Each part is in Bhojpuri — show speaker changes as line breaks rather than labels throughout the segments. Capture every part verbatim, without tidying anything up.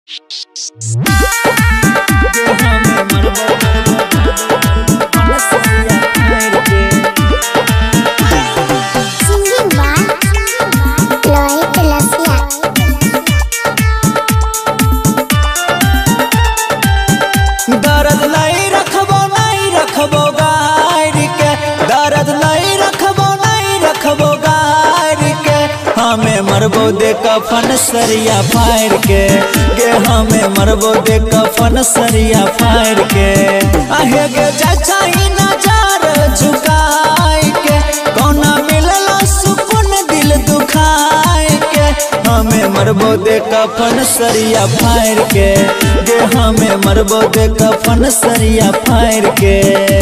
दर्द नहीं रखबो नहीं रखबो गार के, दर्द नहीं रखबो नहीं रखबो गार के, हमें मरबो दे कफन सरिया फाड़ के, गे हमें मरबो दे कफन सरिया फाड़ के। आहे गे चाचा ही नजर झुकाए के, कौना मिलला सुकून दिल दुखाए के, हमें मरबो दे कफन सरिया फाड़ के, गे हमें मरबो दे कफन सरिया फाड़ के।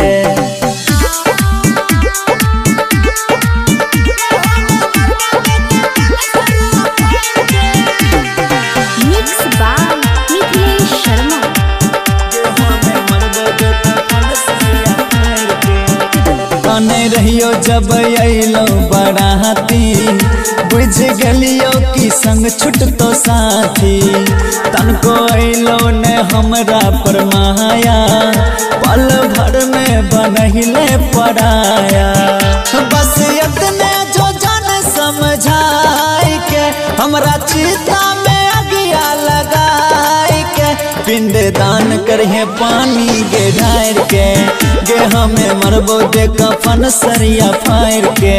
रहियो जब अलो बराती, बुझ गलियो कि संग छुटतो साथी, तनको अलो ने हमरा पर माया, पल भर में बनहिले पराया। बस इतने जो जान समझाए के, हमरा चिता में अगिया लगाए के, पिंड दान करहे पानी गे ढार के, गे हमें मरबो दे कफन सरिया फाड़ के।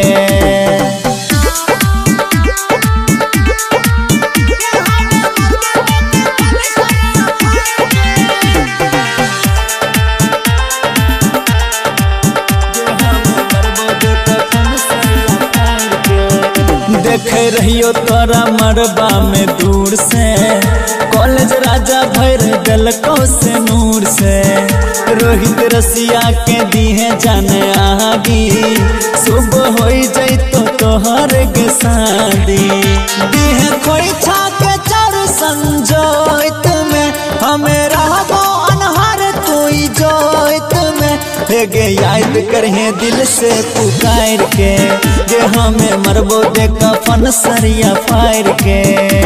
देख रहियो तोरा मरबा में दूर से, कॉलेज राजा भर गलको से नूर से, रोहित रसिया के दीहे जाने आगी, सुबह हो जैतो तोहर के शादी, दीहे खोई छा के चार संजोइत में, हमें रहबो अनहर तोई जोइत में, गे याद करहे दिल से पुकार के, गे हमें मरबो दे कफन सरिया फाड़ के।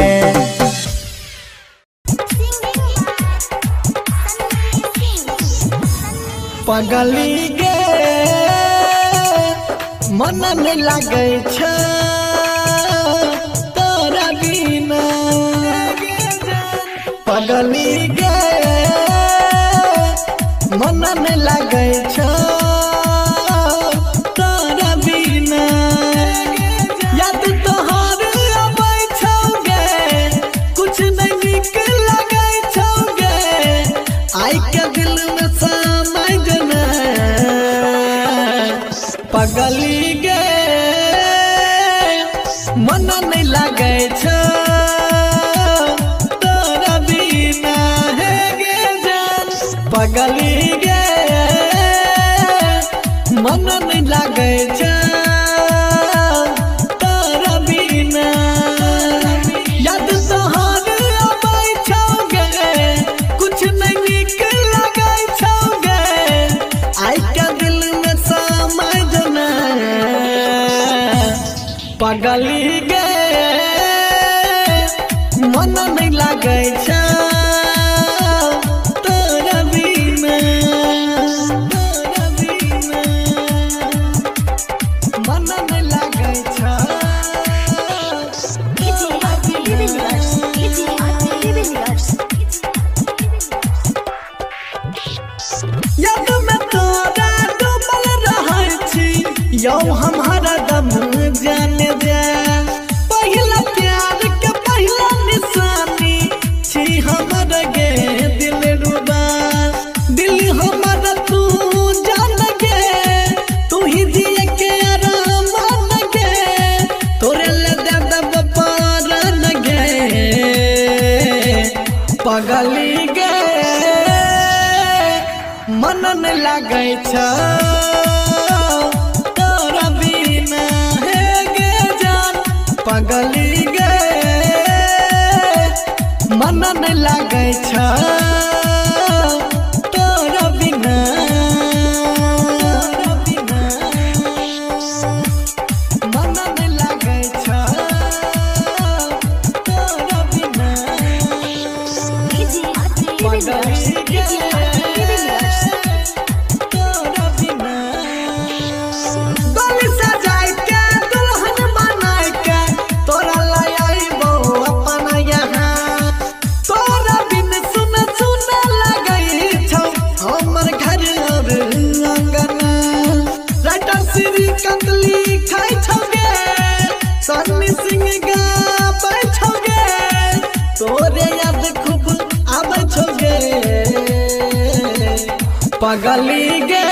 पगली गे मन में लगे छ तोरा बिना, पगली गे मन में लगे छ तोरा बिना, याद तोहर आबै छौगे, कुछ नहीं निक लगे छौगे, आई के दिल में समाय जना। पगली गे मन नहीं लगे छ तोरा बिना, हे गे जान पगली गे मन नहीं लगे छ तोरा बिना, याद तोहर आबै छौगे, कुछ नहीं निक लगे छौगे, आई के दिल में समाय जना। पगली गे मन नहीं लगे छ तोरा बिना, तोरा बिना मन नहीं लगे छ तोरा बिना। याद में तोरा डूबल रहै छी, यौ हम हरदम जाने जा, पहिला प्यार के पहिला निशानी छी हमर गे दिल रुबा, दिल हमर तू जान गे, तू ही दिए के आराम गे, तोरे ले दे दब पारन गे। पगली गे मन नहीं लगे छ तोरा बिना, हे गे जान पगली गे मन नहीं लगे छ तोरा बिना, तोरा बिना मन नहीं लगे छ तोरा बिना। पगली गे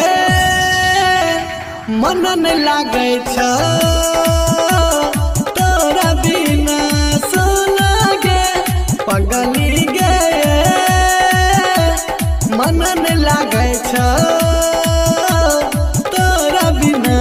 मन न लागे छ तोरा बिना सोना गे पगली गे मन न लागे छ तोरा बिना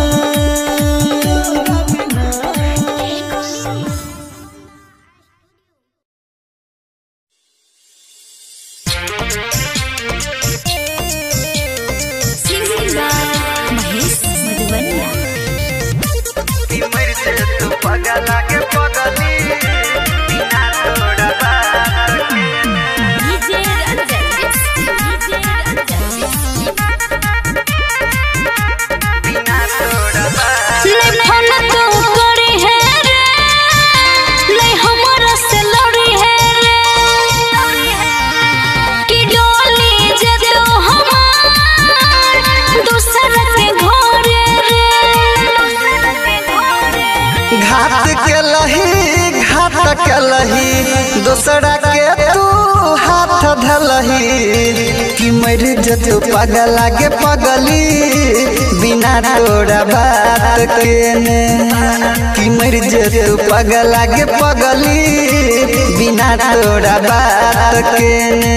दूसरा के तू हाथ धलही कि मर जतु पगला के पगली बिना तोरा बात के ने कि मर जतु पगला के पगली बिना तोरा बात के ने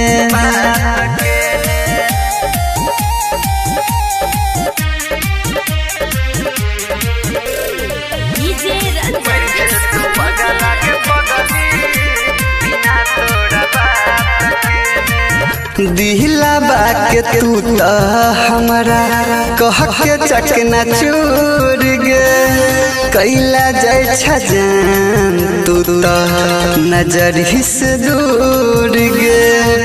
दिहला बाके तू तो हमारा कह के चकना चूर गे कैला जाय छजान तू तो नजर हिस दूर गे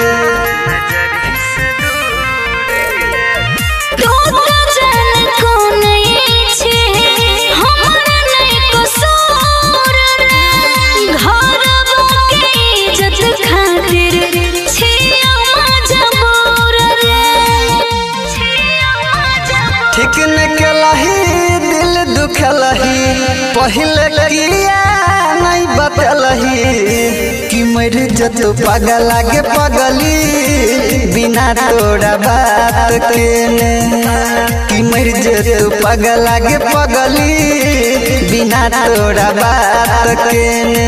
पहले किया नहीं बतलही कि मर जतु पगला के पगली बिना तोरा बात के ने कि मर जतु पगला के पगली बिना तोरा बात के ने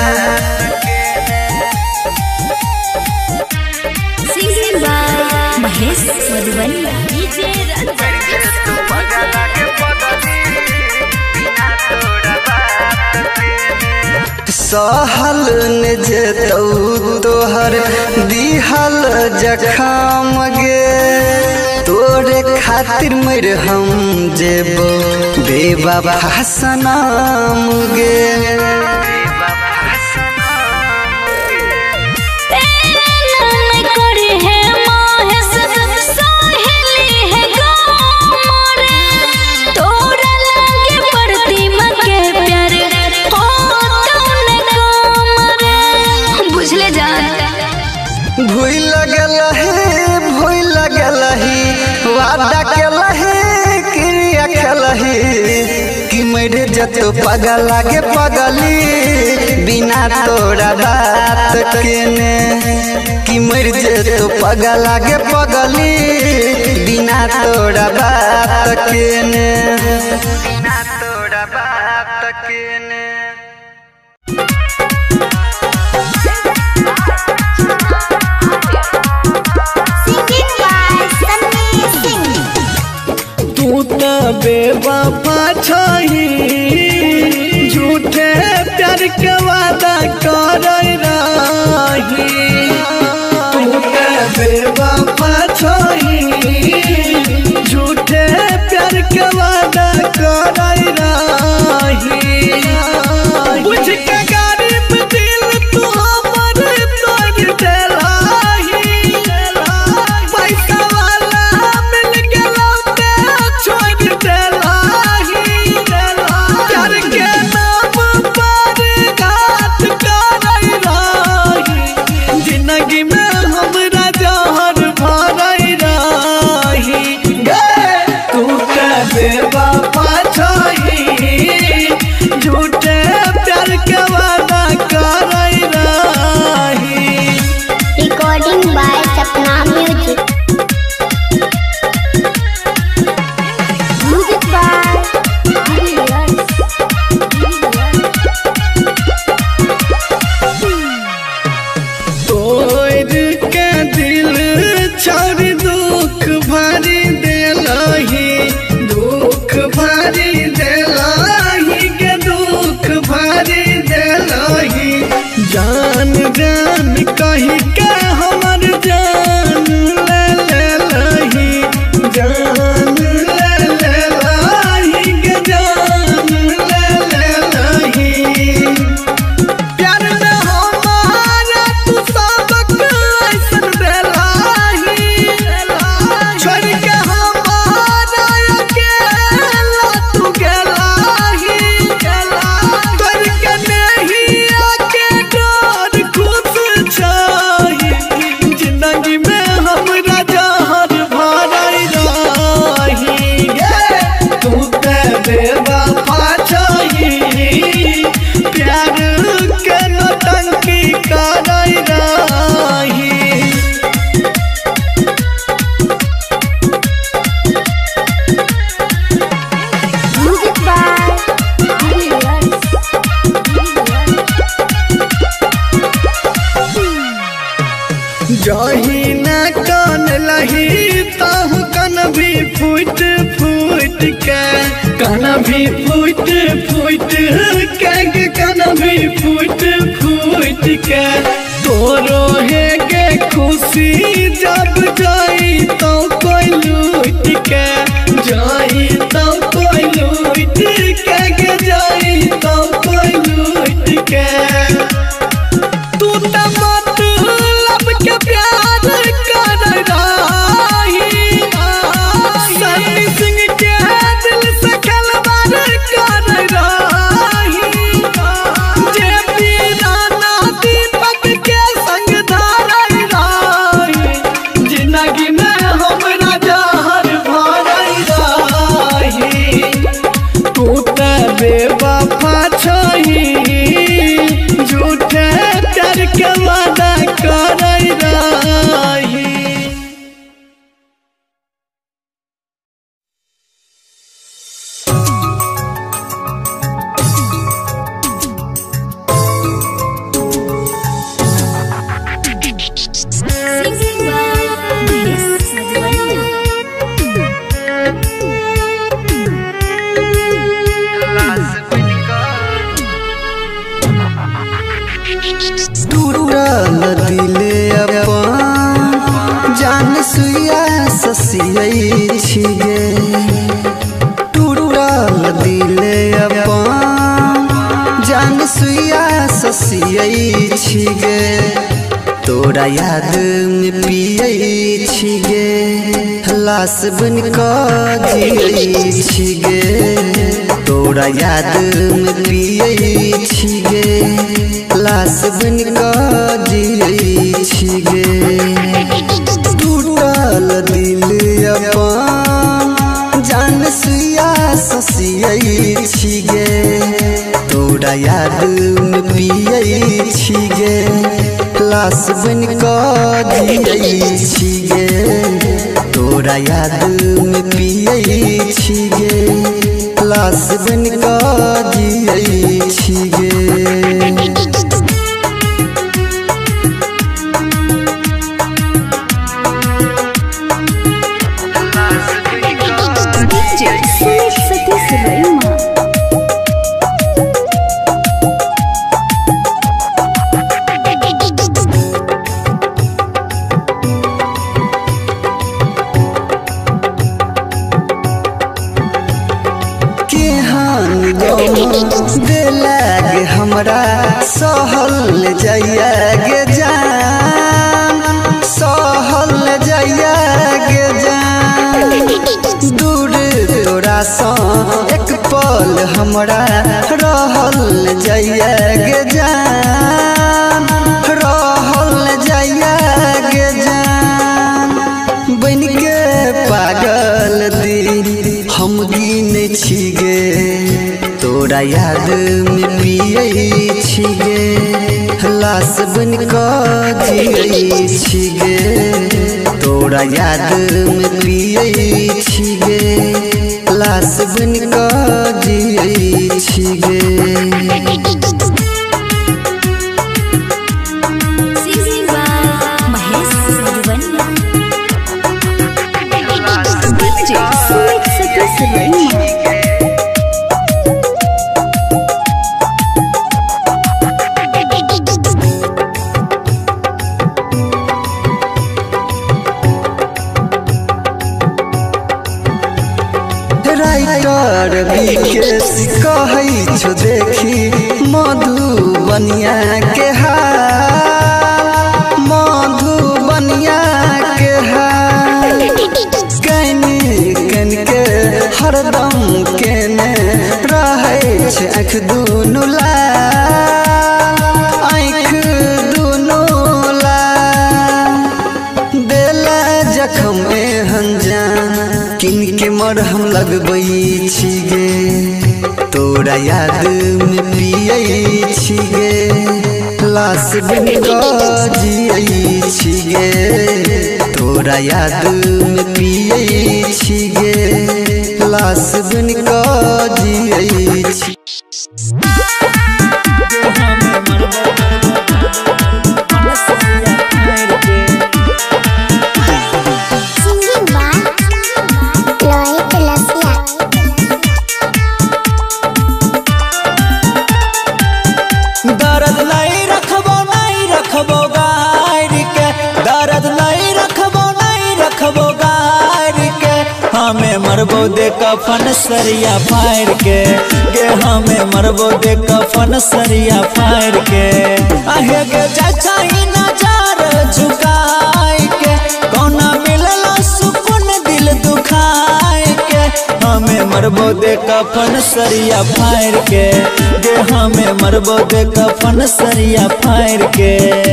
महेश मधुबनिया
सहल ने जतौ तोहर दिहल जखम गे तोरे खातिर मर हम जेबो बेवफा सनम गे भूल लगल है भूल लगल है वादा केला है क्रिया खेल है कि मर जतु पगला के पगली बिना तोरा बात के ने कि मर जतु पगला के पगली बिना तोरा बात के ने बिना तोरा बात के ने
बेवफा छही झूठे प्यार के वादा कर रही तू बेवफा छही झूठे प्यार के वादा कर रही बुझ के गरीब दिल तू हमर तोड़ देलही जही ना कान लही ताहू कन भी फूट फूट के कन भी फूट फूट के कन भी फूट फूट के तोरो है के खुशी जब जाई तो कोई लूट के जाई तो कोई लूट के जाई तो कोई लूट के तू तो मतलब के प्यार कर रही सन्नी सिंह के दिल से खिलवाड़ कर रही जे पीराना दीपक के संग धार रही जिंदगी में हमरा जहर भर रही तू तो बेवफा छही झूठे प्यार के वादा कर रही।
टूटल दिले अपन जान सुइया ससियै छिगे टूटल दिले अपन जान सुइया ससियै छिगे तोरा याद में पियै छिगे लाश बन कऽ जियै छिगे तोरा याद में पियै छिगे लाश बन कऽ जियै छिगे टूटल दिल अपन जान सुइया ससियै छिगे तोरा याद में पियै छिगे लाश बन कऽ जियै छिगे तोरा याद में पियै छिगे लाश बन कऽ जियै छिगे हमरा सहल जाइया गे जान सहल जाइया गे जान दूर तोरा सँ एक पल हमरा रहल जाइया गे जान रहल जाइया गे जान बन के पागल दिल हम गिनै छिगे तोरा याद में पियै छिगे लाश बन कऽ जियै छिगे तोरा याद में पियै छिगे लाश बन कऽ जियै छिगे राइटर विकेश कहै छो देखी मधुबनिया के हाल मधुबनिया के हाल कनि कनि के हरदम केने रहै छै आँख दुनू लाल आँख दुनू लाल देला जखम एहन जान किनके मरहम लगबै छिगे तोरा याद में पियै छिगे लाश बन कऽ जियै छिगे तोरा याद में पियै छिगे लाश बन कऽ जियै छिगे
कफन सरिया फाड़ के गे हमें मरबो दे कफन सरिया फाड़ के आहे गे चाचा ही नजर झुकाए के कौना मिलला सुकून दिल दुखाए के हमें मरबो दे कफन सरिया फाड़ के गे हमें मरबो दे कफन सरिया फाड़ के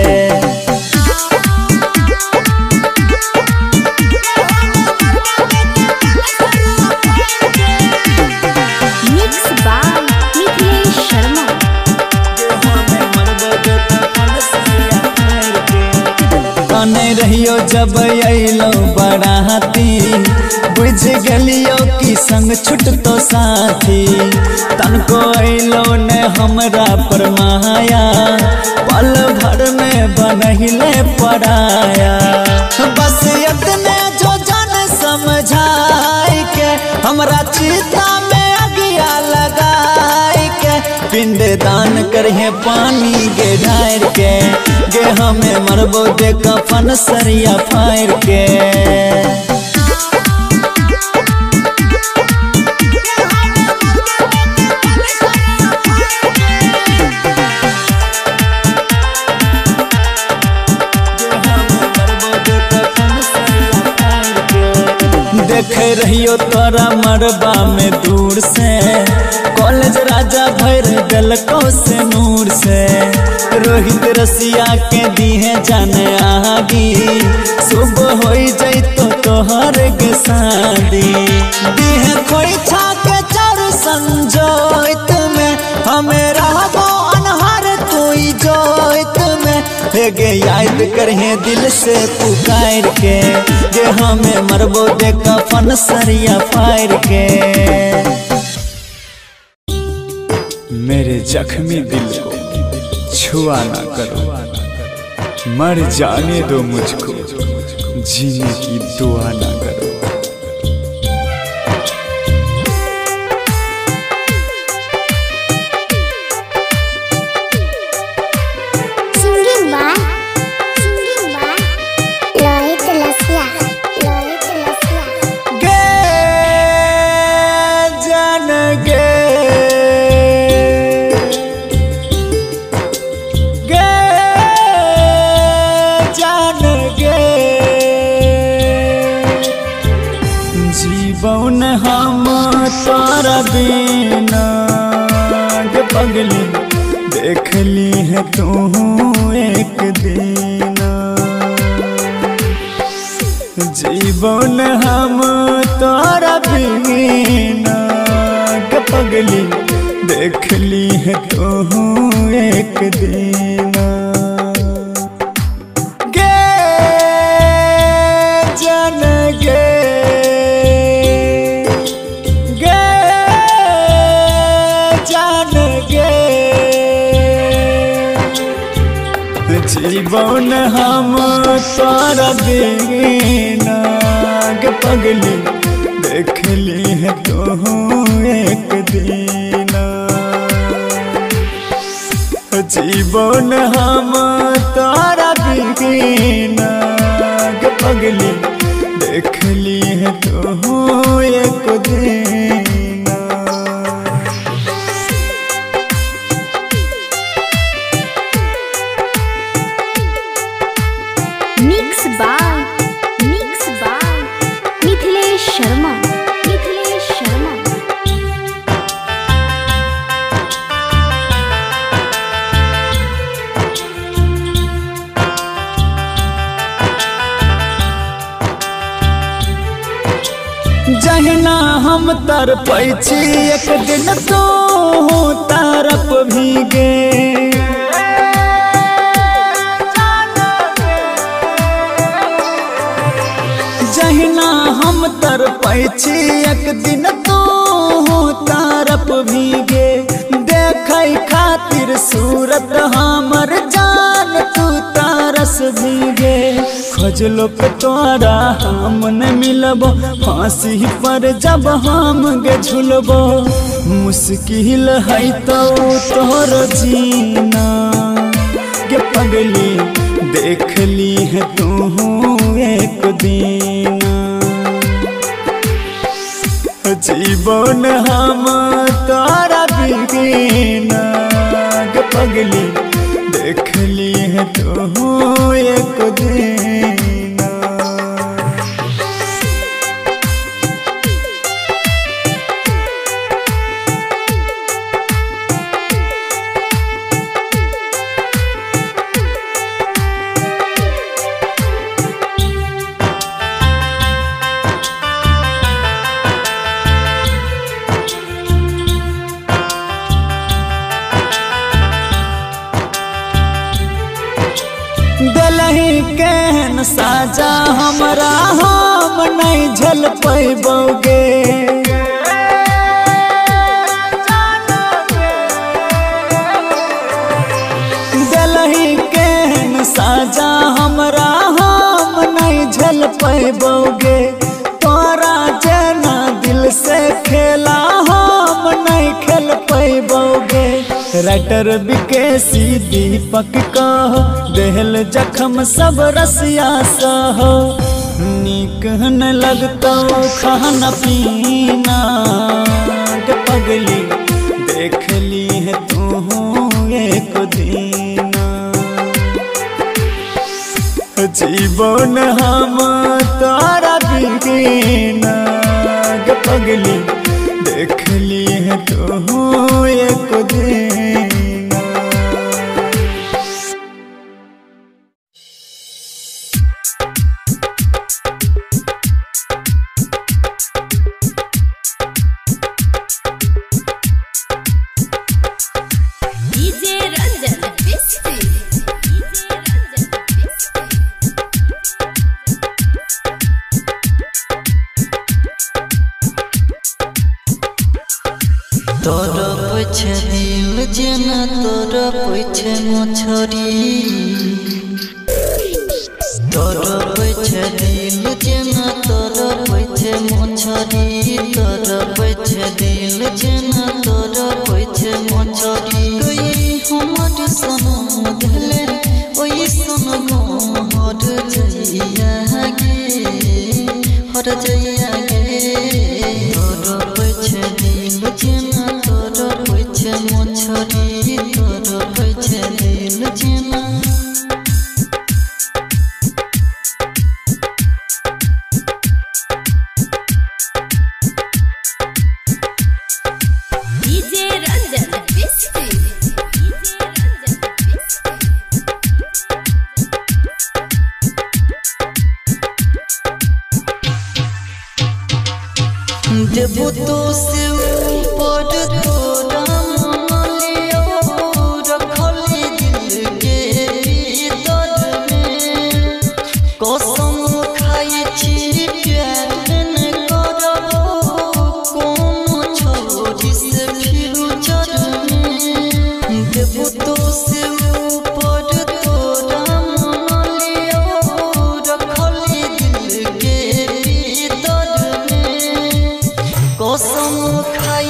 रहियो जब अलो बराती बुझ गलियो कि संग छुटतो साथी तनको अलो ने हमरा पर माया पल भर में बनहिले पराया बस इतने जो जन समझाई के हमरा चिता में अगिया लगाई के पिंड दान करिए पानी गे ढार के गे हमें मरबो दे कफन सरिया फाड़ के देख रहियो तोरा मरबा में दूर से कॉलेज राजा भर गलको से नूर से रोहित रसिया के दीहे जाने आगी सुबह हो जैतो तोहर के शादी दीहे खोई छा के चार संजोइत में हमें रहबो अनहर तू जोइत में गे याद करहे दिल से पुकार के गे हमें मरबो दे कफन सरिया फाड़ के
मेरे जख्मी दिल को छुआ ना करो मर जाने दो मुझको जीने की दुआ ना करो जीवन हम तोरा बिना गे पगली देख ली है तू एक दिन जीवन हम तोरा बिना गे पगली देख ली है तू एक दिन गे जन गे जीवन हम तोरा बिना गे पगली देख ली है तू एक दिन जीवन हम तोरा बिना गे पगली देख ली है तू एक दिन
mix by mix by Mithilesh Sharma Mithilesh Sharma
जहिना हम तरपै छी एक दिन तो तरप भीगे जहिना हम तरपै छी एक दिन तो तरप भीगे देखै खातिर सूरत हमर जान तू तरस भीगे खोजलो पे तोरा हम न मिलबो फांसी पर जब हम गे झुलबो मुश्किल है तो तोर जीना गे पगली देख ली है तू एक दिन जीवन हम तारा बिना ग पगली देख ली है तू एक दिन। दलही केहन साजा हमरा हम नहीं झल पैबोगे। दलही केहन साजा हमरा हम नहीं झल पैबोगे। तोरा जना दिल से खेला हम नहीं खेल पैबोगे। राइटर विकेसी दीपक कहो देहल जखम सब रसिया सहो। नीक न लगतो खाना पीना के पगली देख ली है तू एक दिन। जीवन हम तारा बिना के पगली देख ली है तू एक दिन।
तोर पछे दिल जेना तोर पछे मछरी। तोर पछे दिल जेना तोर पछे मछरी। तोर पछे दिल जेना तोर पछे मछरी। कोई हमर सनम धले ओई सन हर जइया गे हर जइया गे। तोर पछे दिल जेना तोर पछे मछरी। तोर पछे दिल जेना
डीजे रंजन बिस्ती।
देबो तो से ऊपर तोरा मन लियो रखली दिल के भीतर में। कसम खाई छी प्यार न करबो कोनो छोरी से फ्यूचर में। देबो तो से ऊपर तोरा मन लियो रखली दिल के भीतर में। कसम खाई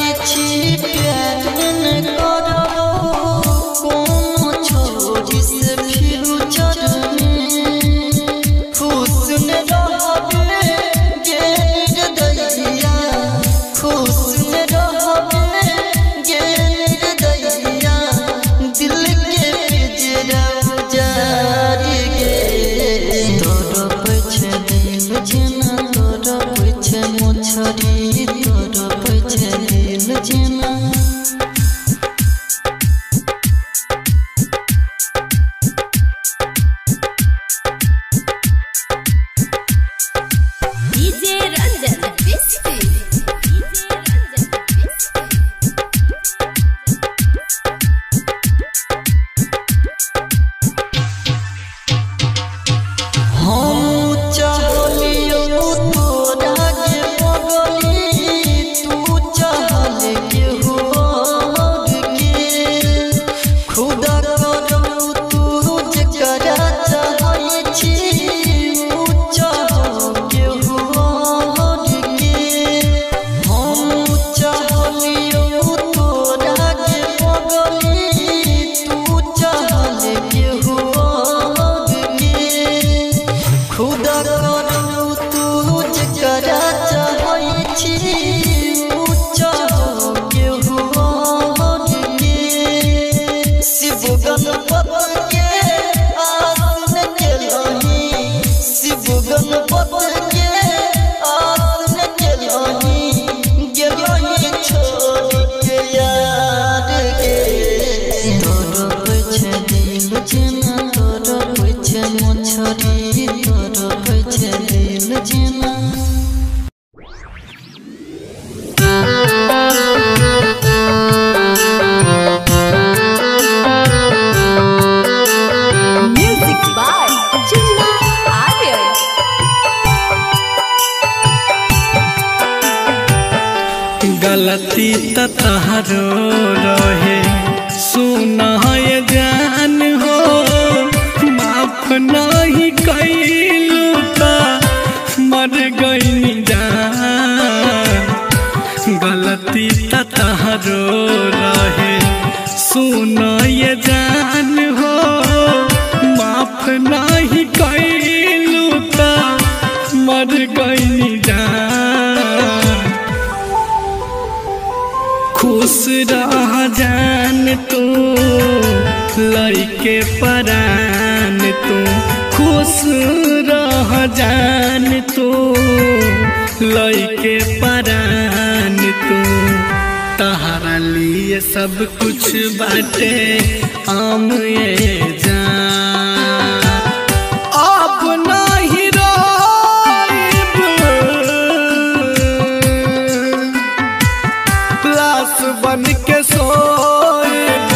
गलती त तहरो रहे सुना ये जान हो माफ नहीं कैलू त मर गई जान गलती त तहरो रहे सुना ये जान हो माफ नहीं कैलू त मर गई जान खुश रह जान तू लइके परान तू खुश रह जान तू लइके परान तू तहरा लिए सब कुछ बाटे आम ये जान अब नहीं रोइब लाश बन के सोइब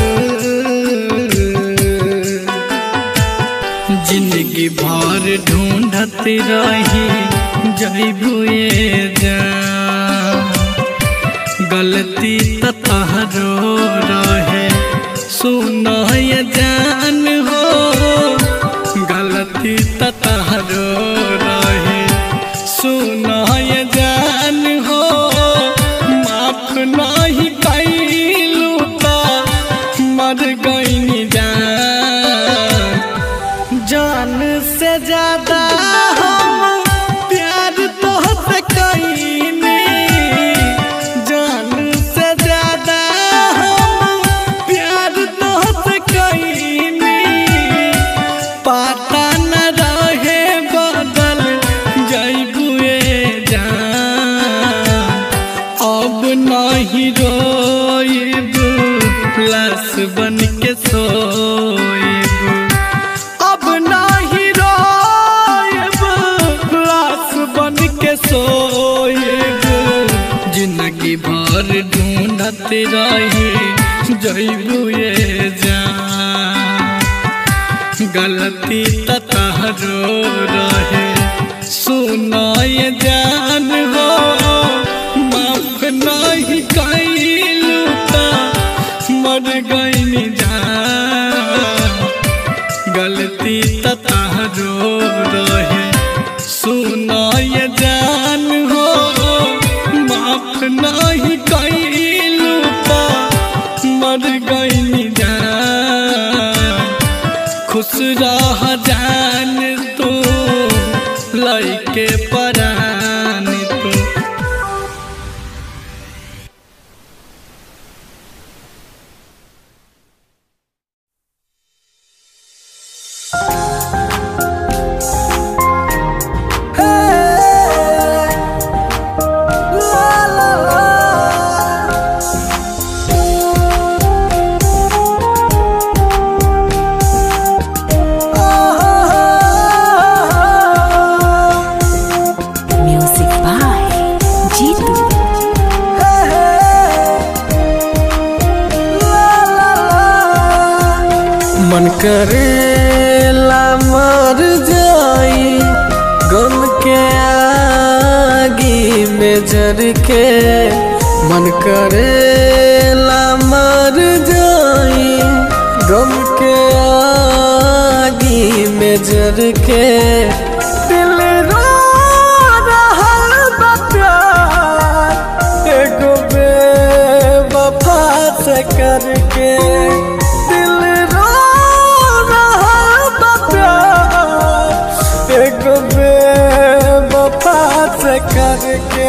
जिंदगी भर ढूंढत रही जइबू ये जान गलती त तहरो रहे सुना ये जान हो गलती त तहरो रहे सुना ये जान हो माफ नहीं कैलू त मर गई जान जान से ज्यादा हम प्यार तोहसे कईनी जान से ज्यादा हम प्यार तोहसे कईनी पता न रहे बदल जइबू ये जान अब नहीं रोइब लाश बन के सोइब अब नहीं रोइब लाश बन के सोइब जिंदगी भर ढूंढत रही जइबू ये जान गलती त तहरो रहे सुना ये जान हो माफ नहीं कैलू त मर गई जान गलती त तहरो रहे सुना ये जान हो माफ नहीं कैलू त मर गई जान खुश रह जान तू लइके परान तू
म्यूजिक बाय जीतू।
मन करेला मर जाई गम के आगी में जर के मन करेला मर जाई गम के आगी में जर के दिल रो रहल बा प्यार एगो बेवफा से करके दिल रो रहल बा प्यार एगो बेवफा से करके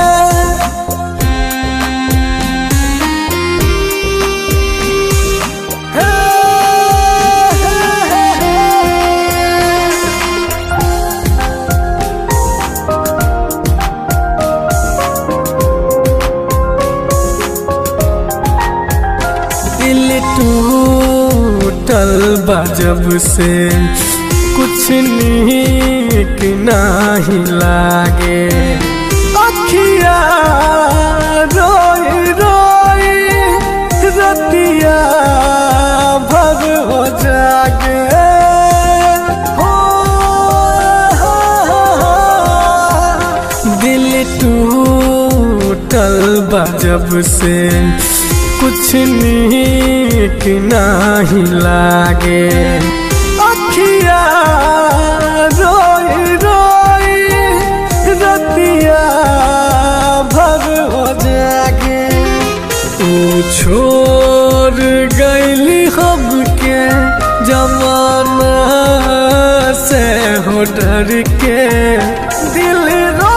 टूटल बा जब से कुछ नीक नहीं लागे अखिया रोई रोई रतिया भर हो जागे हो, हो, हो, दिल टूट
टूटल बा जब से कुछ नीक नहीं लागे। अखिया रोई रोई रतिया भर हो जागे। तू छोड़ गईली हमके जमाना से हो डर के। दिल रो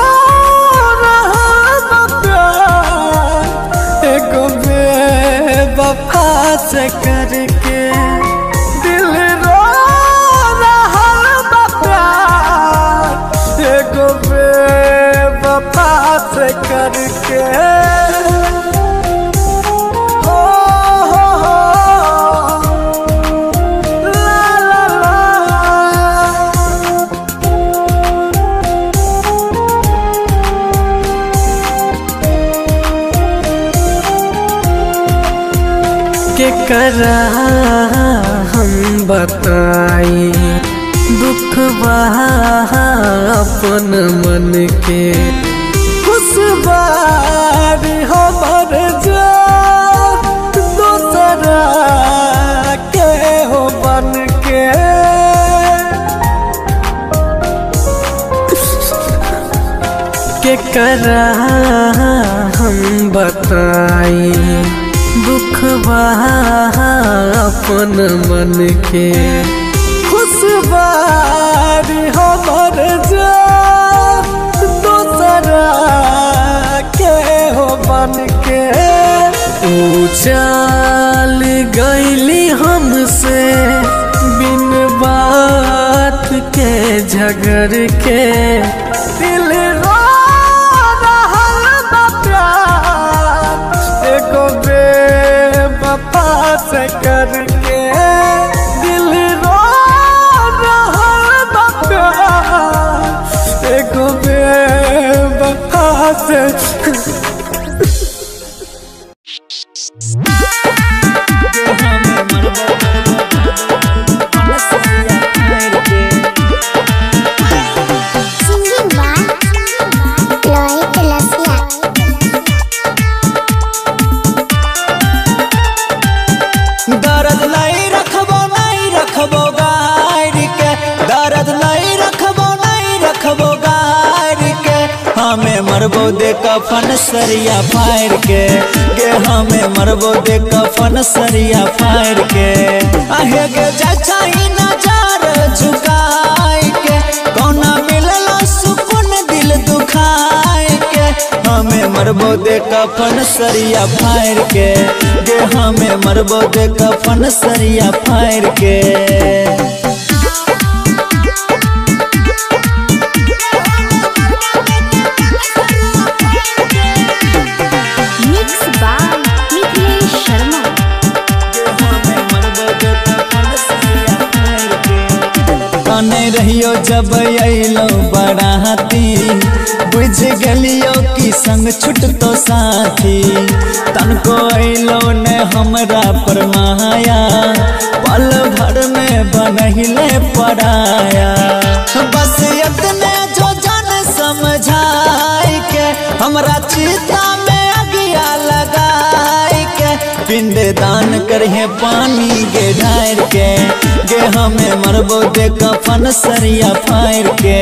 रहा प्यार एगो बेवफा से करके। दिल रो रहा प्यार एगो बेवफा से करके। करा हम बताई दुख अपन मन के। खुशबार हमर जा दूसरा के हो बन के। के करा हम बताई दुख अपन मन के। खुशबार हमर जा दूसरा के हो बन के। ऊ चल गईली हमसे बिन बात के झगड़ के। दिल रो रहल बा प्यार एगो बेवफा से करके। दिल रो रहल बा प्यार एगो बेवफा से।
दर्द नहीं रखबो नहीं रखबो गार के। दर्द नहीं रखबो नहीं रखबो गार के। हमें मरबो दे कफन सरिया फाड़ के। गे हमें मरबो दे कफन सरिया फाड़ के। आहे गे जाई नजर झुकाई के। कौना मिलला सुकून दिल दुखाई के। हमें मरबो दे कफन सरिया फाड़ के। गे हमें मरबो दे कफन सरिया फाड़ के।
Mix by Mithilesh Sharma.
कने रहियो जब अइलो बराती बुझ गलियो कि संग छुटतो साथी। तनको अइलो ने हमरा पर माया पल भर में बनहिले पराया। बस इतने जो जान समझाई के हमरा चिता में अगिया लगाई के। पिंड दान करहे पानी गे ढार के। गे हमें मरबो दे कफन सरिया फाड़ के।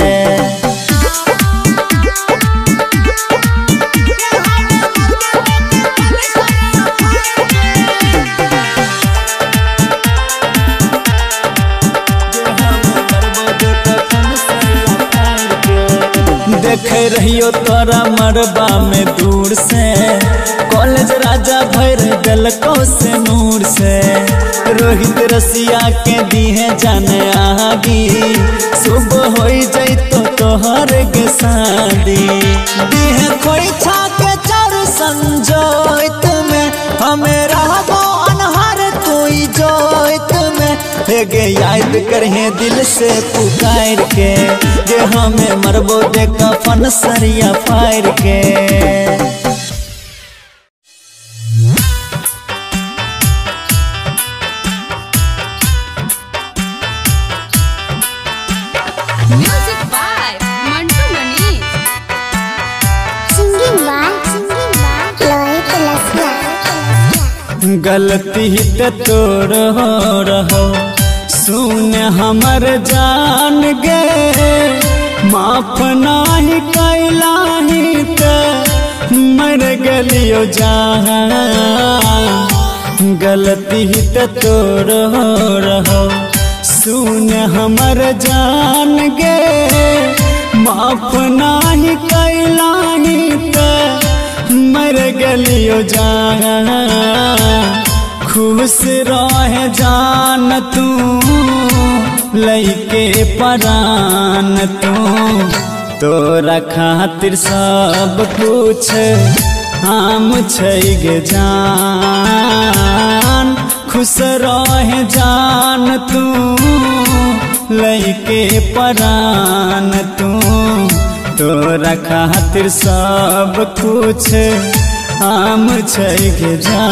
देख रहियो तोरा मरबा में दूर से। कॉलेज राजा भर गलको से नूर से। रोहित रसिया के दीहे जाने आगी। सुबह हो जैतो तोहर के शादी। दीहे खोई छा के चार संजोइत में। हमें रहबो अनहर कोई जोइत में। गे याद करहे दिल से पुकार के। गे हमें मरबो दे कफन सरिया फाड़ के।
Music by Mantu Mani.
Singing by
गलती त तोर हो रहो सुन हमर जान गे माफ नाही कैलाही त मर गलियो जान गलती त तोर हो रहो सुन हमर जान गे माफ नाही कैलाही त मर गलियो जान खुश रह जान तू लइके परान तू तोरा खातिर सब कुछ हम छै गे जान खुश रह जान तू लइके परान तू तोरा खातिर सब कुछ हम छै गे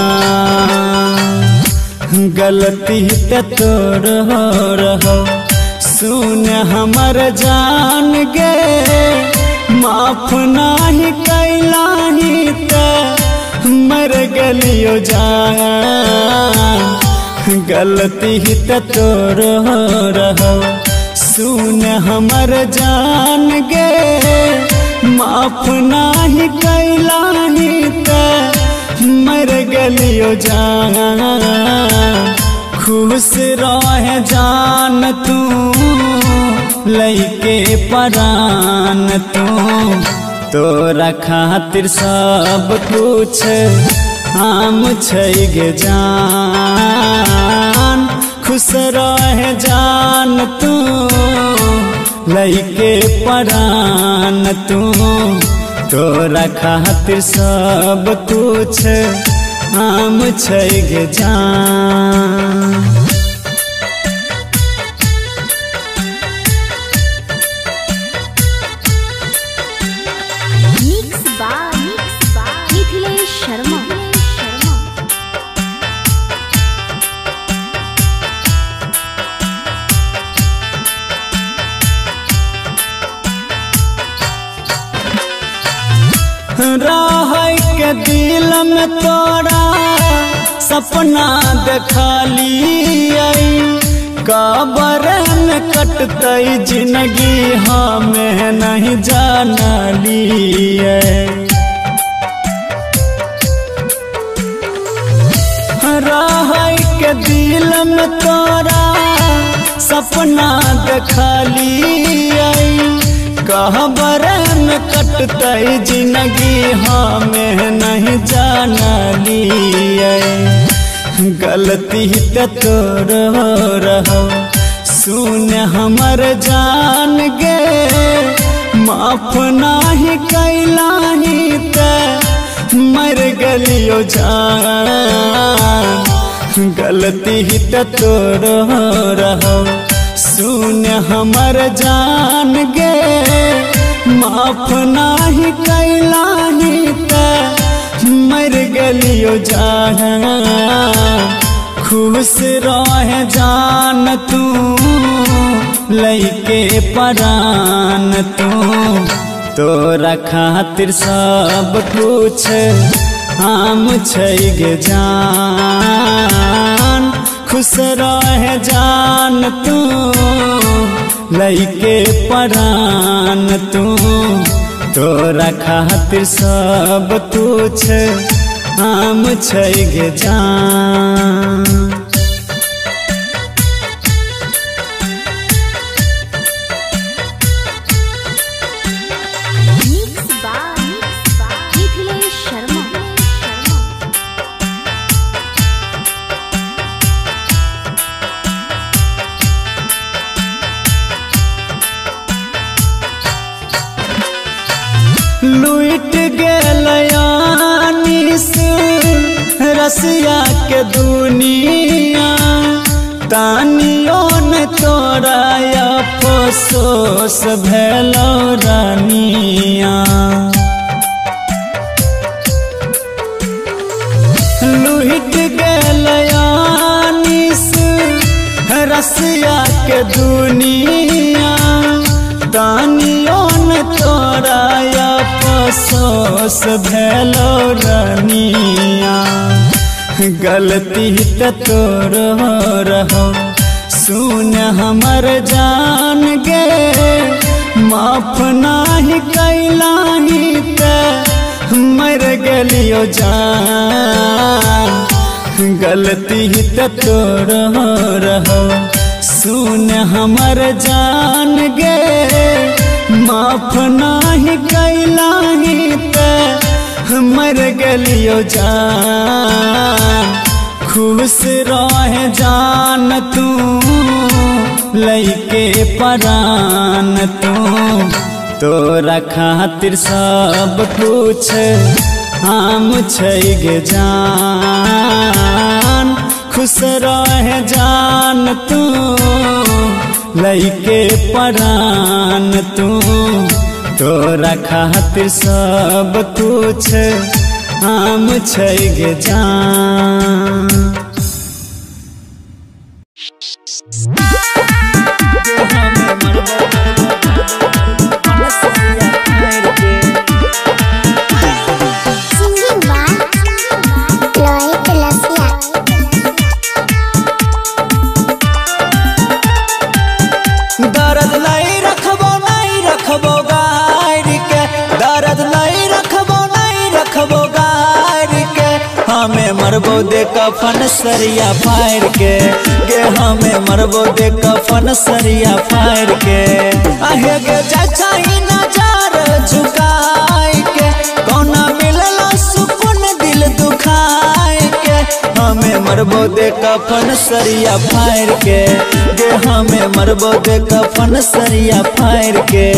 जान गलती त तोर हो रहो सुन हमर जान गे माफ नाही कैलाही त मर गलियो जान गलती त तोर हो रहो सुन हमर जान गे माफ नाही कैलाही त मर गलियो जान खुश रह जान तू लइके परान तू तोरा खातिर सब कुछ हम छै गे जान खुश रह जान तू लइके परान तू तोरा खातिर सब कुछ हम छै गे जान
मिक्स बाय मिथिलेश शर्मा
रह के दिल में तोरा सपना देखलिए कबर में कटतई जिंदगी हमें नहीं जानलिए रह के दिल में तोरा सपना देखलिए कहबर में कटतई जिंदगी हमें नहीं जानलिए गलती त तोर हो रहो सुन हमर जान गे माफ नाही कैलाही त मर गलियो जान गलती त तोर हो रहो सुन हमर जान गे माफ नाही कैलाही त मर गलियो जान खुश रह जान तू लइके परान तू तोरा खातिर सब कुछ हम छै गे जान खुश रह जान तू लइके परान तू तोरा खातिर सब कुछ हम छै गे जान
मिक्स बाय मिथिलेश शर्मा
लूट गलयानी से रसिया के दुनिया तानियो न तोरा अफसोस भेलो रानिया लूट गलयानी से रसिया के दुनिया तानियो न तोरा अफसोस भेलो रानिया गलती त तोरो रहो सुन हमर जान गे माफ नाही कैलाही त मर गलियो जान। गलती त तोरो रहो सुन हमर जान गे माफ नाही कैलाही त मर गलियो जान। खुश रह जान तू लइके परान तू तोरा खातिर सब कुछ हम छै गे जान। खुश रह जान तू लइके परान तू तोरा खातिर सब कुछ हम छै गे जान।
दर्द नहीं रखबो नहीं रखबो गार के, दर्द नहीं रखबो नहीं रखबो गार के, हमें मरबो दे कफन सरिया फाड़ के गे, हमें मरबो दे कफन सरिया फाड़ के। आहे गे चाचा ही नजर झुकाए के कौना मिलला सुकून दिल दुखाए के, हमें मरबो दे कफन सरिया फाड़ के गे, हमें मरबो दे कफन सरिया फाड़ के।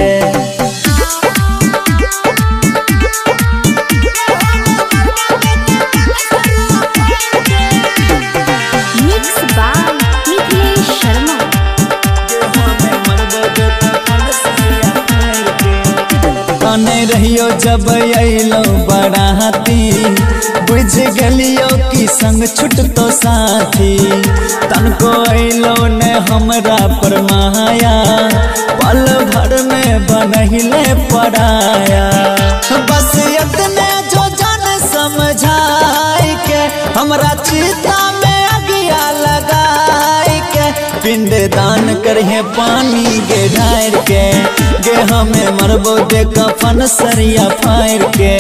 रहियो जब अलो बराती बुझ गलियो कि संग छुटतो साथी, तनको अलो ने हमरा पर माया पल भर में बनहिले पड़ाया। बस इतने जो जन समझाई के हमरा चिता में अगिया लगाई के, पिंड दान करहे पानी गे ढार के गे, हमें मरबो दे कफन सरिया फाड़ के।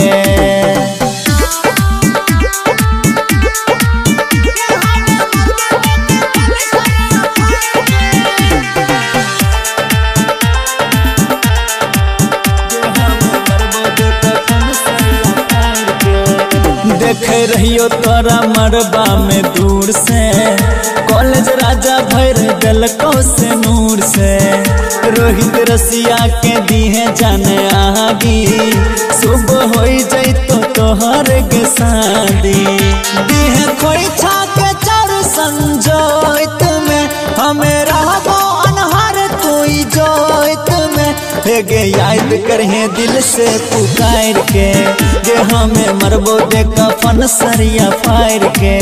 देख रहियो तोरा मरबा में दूर से कॉलेज राजा भर गलको से नूर से, रोहित रसिया के दीहे जाने आगी सुबह हो जैतो तोहर के शादी। दीहे खोई छा के चार संजोइत में हमें रहबो अनहार तोई जोइत में, गे याद करहे दिल से पुकार के गे, हमें मरबो दे कफन सरिया फाड़ के।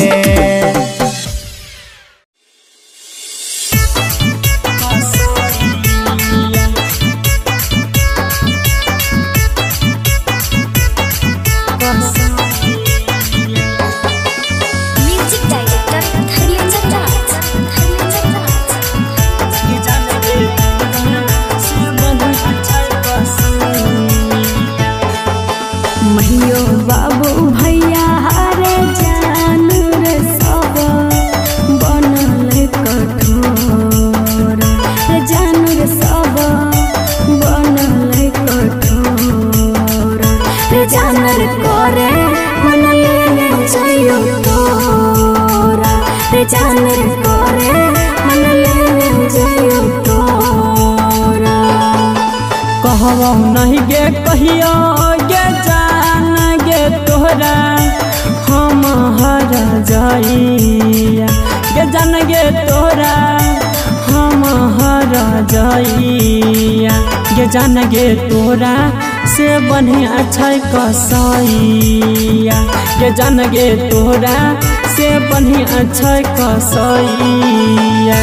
कहबो नहीं गे कहियो गे जान गे तोहरा हम हर जाइया गे जान गे तोहरा हम हर जाइया गे जान गे तोहरा से बढ़िया छै कसैया गे जान गे तोहरा से बढ़िया छै कसैया।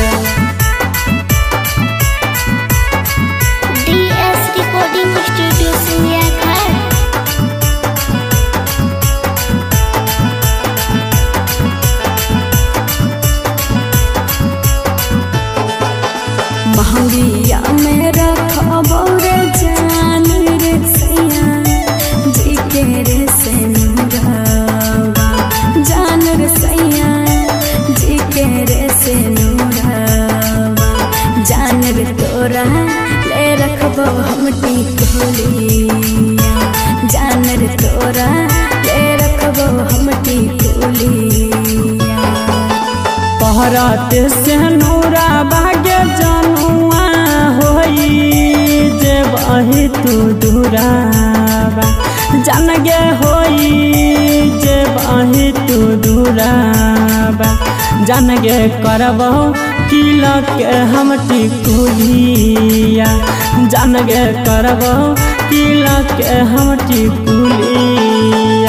रखबो हम टिकुलिया जान रे तोरा ले रखबो हम टिकुलिया
पहरात से नूरा बागे जनुआ होई जे बही तू दूराबा जान गे होई जे बही तू दूराबा जान गे करबो किला के हम टिकुलिया जान गे करबो किला के हम टिकुलिया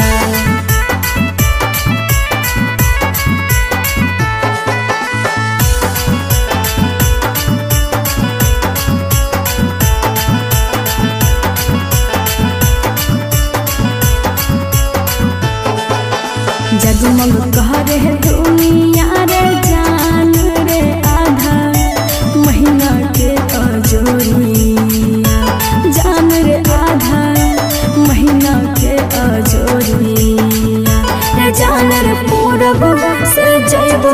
जगमग करे दुनिया रे जान रे आधा महीना के अजोरिया जान रे आधा महीना के अजोरिया रे जान रे पूरब से जइबो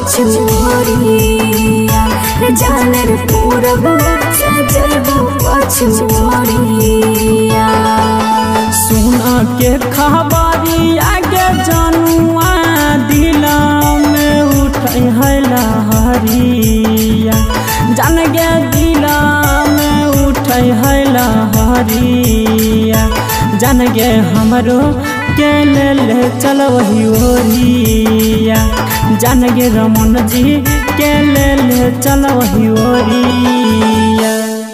पछुरिया रे जान रे पूरब से जइबो पछुरिया
सुना के खबरी आगे जनुआ दिला में उठै है लहरिया जान गे दिला में उठै है लहरिया जान गे हमरो के ले ले चल वही ओरिया जान गे रमन जी के ले ले चल वही ओरिया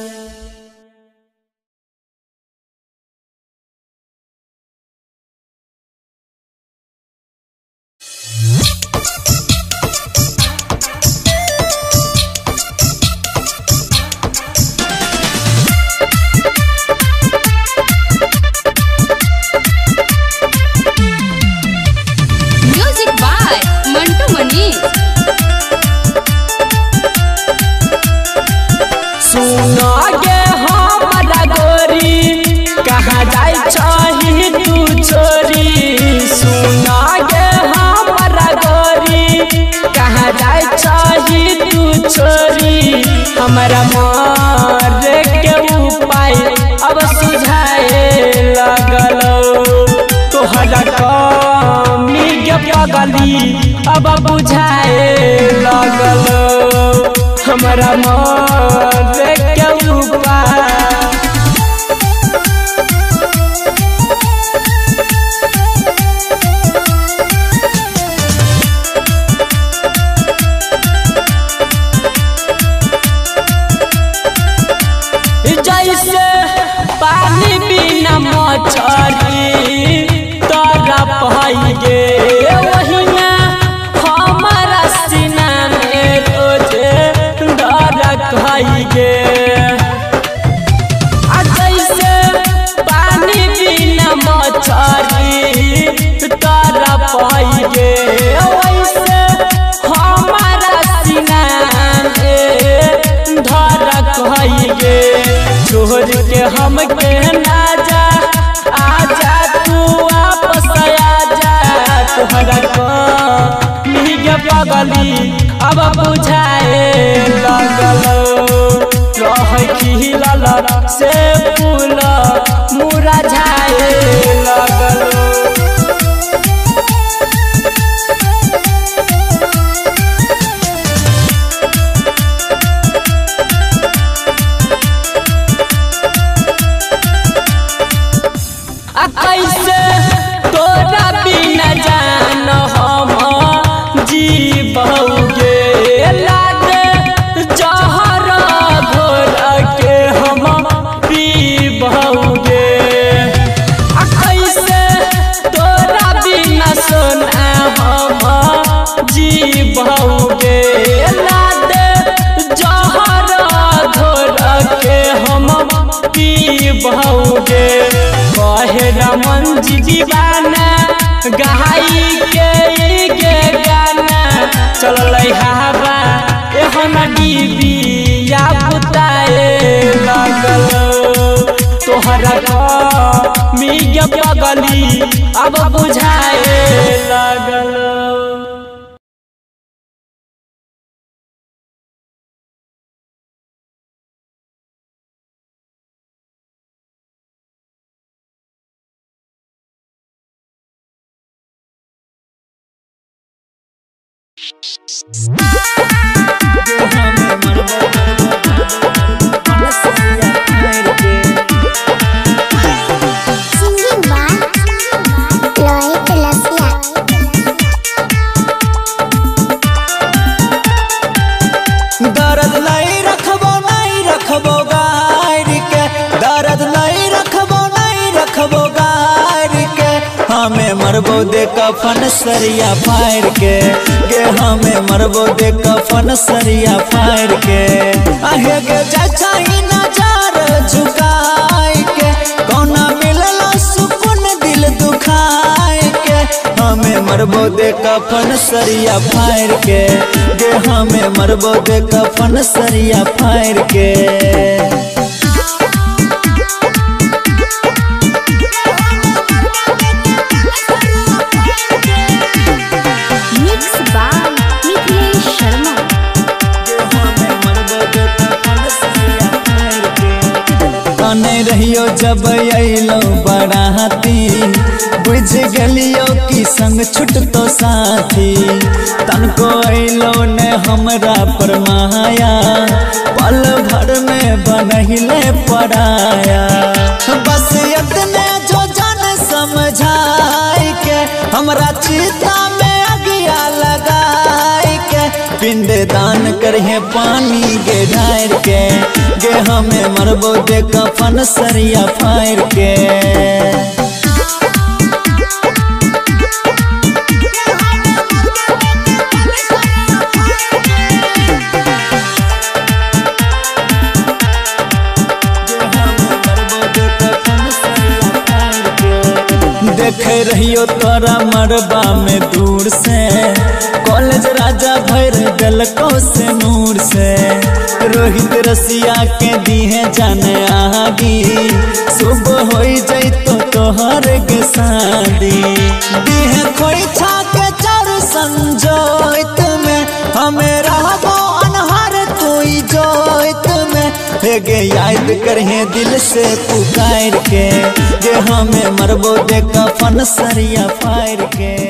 हमारा मारे के उपाय अब सुझाए लगलो तोहरा कमी के पगली अब बुझाए लगलो हमारा मारे के उपाय जैसे पानी बिना मछली तोरा पाई गे वही ना हमारा सीना में रोजे डर खाई गे जैसे पानी बिना मछली तोरा पाई गे वैसे हमारा सीना में धर खाई गे छोड़ के हम के ना जा आजा तू वापस आजा तोहरा कमी के पगली अब बुझाए लगलो रह खिलल से फूल मुरझाए लगलो कैसे तोरा बिना जान हम जीबोगे लागे जहर घोर के हम पीबोगे कैसे तोरा बिना सोना हम जीबोगे लागे जहर घोर के हम पीबोगे कहे रमन जी दीवाना गहाई के गे गाना चल हवा एहन डिबिया बुताए लगलो तोहरा कमी के पगली अब बुझाए लगलो।
दर्द नहीं रखबो नहीं रखबो गार के, दर्द नहीं रखबो नहीं रखबो गार के, हमें मरबो दे कफन सरिया फाड़ के, गे हमें मरबो दे कफन सरिया फाड़ के। आहे गे चाचा ही नजार झुकाए के, कौना मिलला सुकून दिल दुखाए के, हमें मरबो दे कफन सरिया फाड़ के, गे हमें मरबो दे कफन सरिया फाड़ के।
Mix by Mithilesh Sharma.
कने रहियो जब अइलो बराती, बुझ गलियो कि संग छुटतो साथी, तनको अइलो ने हमरा पर माया, पल भर में बनहिले पराया। बस इतने जो जान समझाए के, हमरा चिता में अगिया लगाए के, पिंड दान करहे पानी गे ढार के, गे हमें मरबो दे कफन सरिया फाड़ के। देख रहियो तोरा मरबा में दूर से, कॉलेज राजा भर गलको से नूर से, रोहित रसिया के दीहे जाने आगी, सुबह हो जैतो तोहर के शादी, दीहे खोई छा के चार संजोइत में, हमें रहबो अनहर तोई जोइत में, गे याद करहे दिल से पुकार के, गे हमें मरबो दे कफन सरिया फाड़ के।